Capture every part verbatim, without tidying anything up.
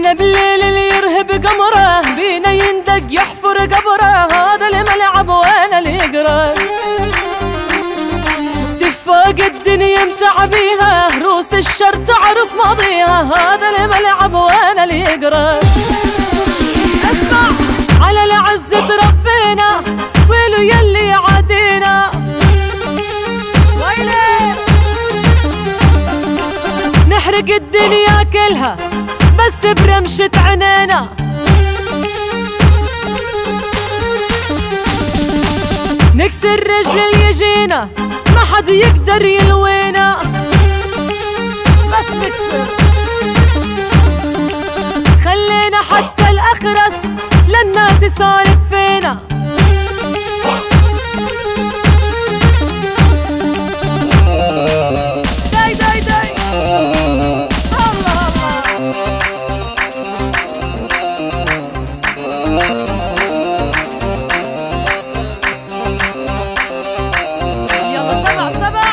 احنا بالليل اللي يرهب قمره، بينا يندق يحفر قبره، هذا الملعب وانا اللي يقرا. دفاق الدنيا متعبيها، روس الشر تعرف ماضيها، هذا الملعب وانا اللي يقرا. اسمع على العزة ربنا، ويلو يلي عادينا، ويلي نحرق الدنيا كلها بس برمشة عينينا. نكسر رجل اللي يجينا، ما حد يقدر يلوينا، بس نكسر. خلينا حتى الأخرس للناس يسالف فينا. داي داي داي الله الله. يلا سبع سبع.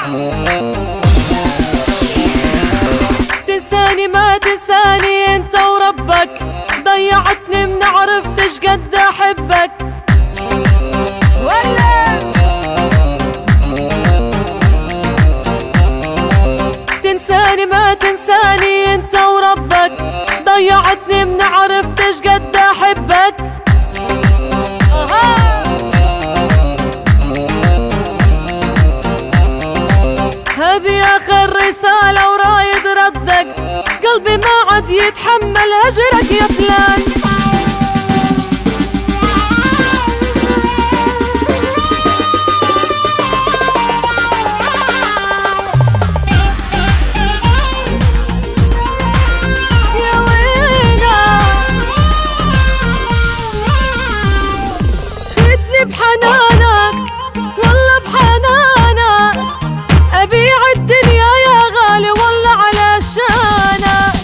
تنساني ما تنساني انت وربك، ضيعتني من عرفتش قد احبك. ولا تنساني ما تنساني انت وربك، ضيعتني من عرفتش قد احبك. هذه اخر رسالة ورايد ردك، قلبي ما عاد يتحمل هجرك يا فلان. يا وينا خدني بحنانك والله بحنانك، أبيع الدنيا يا غالي والله علشانك.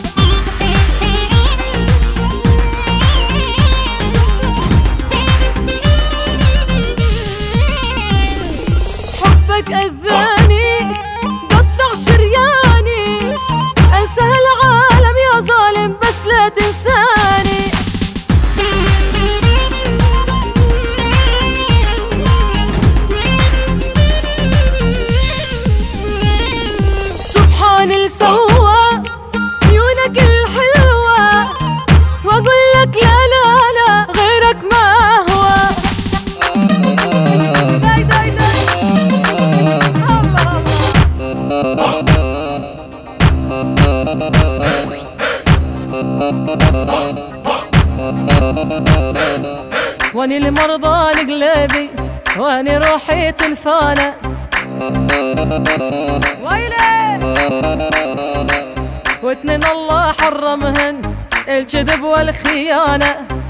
حبك أذاني قطع شرياني، أنسى العالم يا ظالم بس لا تنساني. سبحان اللي سوى عيونك الحلوة، واقول لك لا لا لا غيرك ما هو. داي داي داي الله الله. واني المرضى لقلبي، واني روحي تنفانة، ويلي واثنين الله حرمهن الكذب والخيانة.